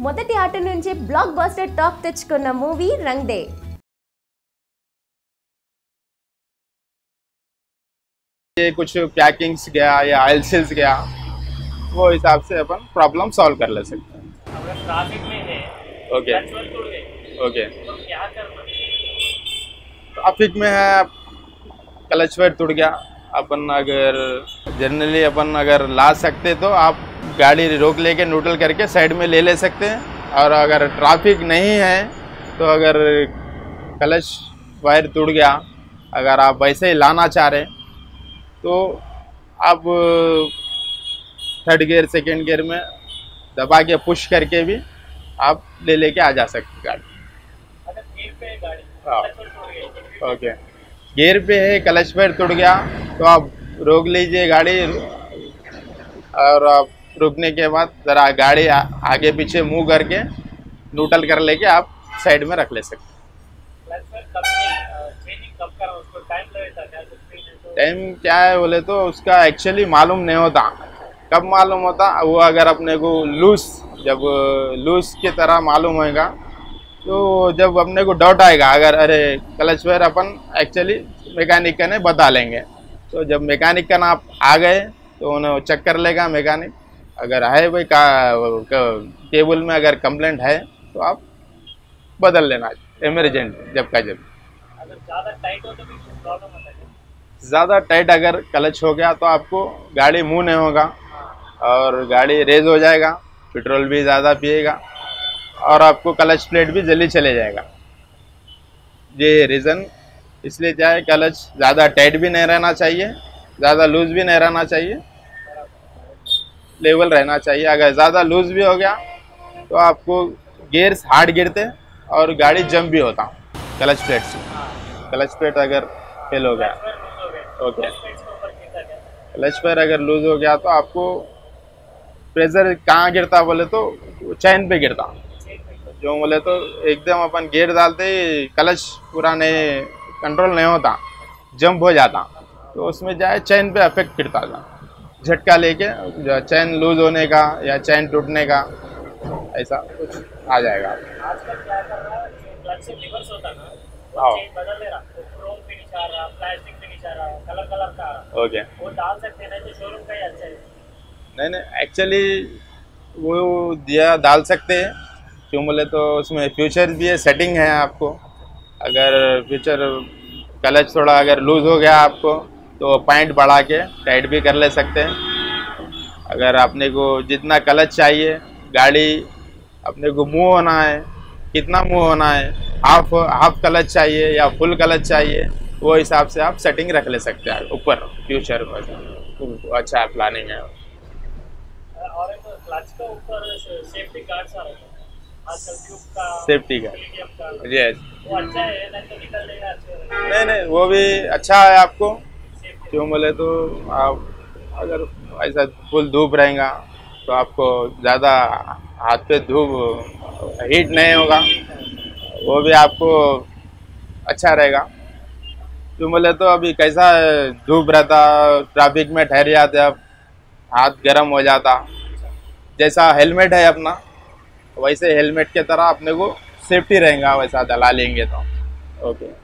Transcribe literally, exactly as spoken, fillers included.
మొదటి ఆట నుంచి బ్లాక్ బస్టర్ టాప్ తెచ్చుకున్న మూవీ రంగ్ దే। ये कुछ पैकिंग्स गया या ऑयल सेल्स गया, वो हिसाब से अपन प्रॉब्लम सॉल्व कर ले सकते हैं। अगर ट्रैफिक में है, ओके ओके, तो क्या करना? ट्रैफिक में है, क्लच वेट टूट गया, अपन अगर जनरली अपन अगर ला सकते तो आप गाड़ी रोक लेके न्यूट्रल करके साइड में ले ले सकते हैं। और अगर ट्रैफिक नहीं है तो अगर क्लच वायर टूट गया, अगर आप वैसे ही लाना चाह रहे तो आप थर्ड गियर सेकेंड गियर में दबा के पुश करके भी आप ले लेके आ जा सकते गाड़ी। अगर गियर पे है गाड़ी, हाँ क्लच टूट गई, ओके, गियर पे है, क्लच पैड टूट गया तो आप रोक लीजिए गाड़ी, और आप रुकने के बाद ज़रा गाड़ी आ, आगे पीछे मुंह करके न्यूट्रल कर लेके आप साइड में रख ले सकते। क्लच पे कब चेंजिंग कब करना, उसको टाइम लगेगा क्या? कुछ भी नहीं तो टाइम क्या है बोले तो उसका एक्चुअली मालूम नहीं होता। कब मालूम होता वो अगर अपने को लूज, जब लूज की तरह मालूम होएगा तो जब अपने को डाउट आएगा, अगर अरे क्लच वायर अपन एक्चुअली मैकेनिक का ने बता लेंगे, तो जब मैकेनिक का ना आप आ गए तो उन्हें चेक कर लेगा मैकेनिक। अगर है भाई का, का केबल में अगर कंप्लेंट है तो आप बदल लेना इमरजेंट जब का जब। अगर ज़्यादा टाइट हो तो भी प्रॉब्लम होता है। ज़्यादा टाइट अगर क्लच हो गया तो आपको गाड़ी मूव नहीं होगा और गाड़ी रेज हो जाएगा, पेट्रोल भी ज़्यादा पिएगा और आपको क्लच प्लेट भी जल्दी चले जाएगा। ये रीज़न इसलिए चाहे क्लच ज़्यादा टाइट भी नहीं रहना चाहिए, ज़्यादा लूज भी नहीं रहना चाहिए, लेवल रहना चाहिए। अगर ज़्यादा लूज भी हो गया तो आपको गियर्स हार्ड गिरते और गाड़ी जंप भी होता क्लच प्लेट से। क्लच प्लेट अगर फेल हो गया, ओके, क्लच पैर अगर लूज हो गया तो आपको प्रेशर कहाँ गिरता बोले तो चैन पे गिरता, जो बोले तो एकदम अपन गियर डालते ही क्लच पूरा नहीं कंट्रोल नहीं होता, जंप हो जाता, तो उसमें जाए चैन पे अफेक्ट गिरता था, झटका लेके चैन लूज होने का या चैन टूटने का ऐसा कुछ आ जाएगा। आजकल क्या कर रहा है, जो क्लच से रिवर्स होता है ना, हाँ। वो चेन बदल ले रहा, वो क्रोम पे नहीं जा रहा, प्लास्टिक पे नहीं जा रहा, कलर कलर का आ रहा। ओके, वो डाल सकते हैं ना, तो शोरूम का ही अच्छा है। नहीं नहीं, एक्चुअली वो दिया डाल सकते हैं, क्यों बोले तो उसमें फ्यूचर भी है, सेटिंग है आपको। अगर फ्यूचर क्लच थोड़ा अगर लूज हो गया आपको तो पॉइंट बढ़ा के टाइट भी कर ले सकते हैं। अगर अपने को जितना क्लच चाहिए, गाड़ी अपने को मूव होना है, कितना मूव होना है, हाफ हाफ क्लच चाहिए या फुल क्लच चाहिए, वो हिसाब से आप सेटिंग रख ले सकते हैं ऊपर फ्यूचर में। तो अच्छा प्लानिंग है। और एक क्लच के ऊपर सेफ्टी गार्ड्स आ रहे हैं आजकल, ट्यूब का, सेफ्टी का, मीडियम का, यस, वो अच्छा है, नहीं तो निकल लेगा अच्छे रहेगा। नहीं नहीं, वो भी अच्छा है आपको, क्यों बोले तो आप अगर ऐसा फुल धूप रहेगा तो आपको ज़्यादा हाथ पे धूप हीट नहीं होगा, वो भी आपको अच्छा रहेगा। क्यों बोले तो अभी कैसा धूप रहता, ट्रैफिक में ठहर जाते, अब हाथ गर्म हो जाता। जैसा हेलमेट है अपना, वैसे हेलमेट के तरह अपने को सेफ्टी रहेगा, वैसा डला लेंगे तो ओके।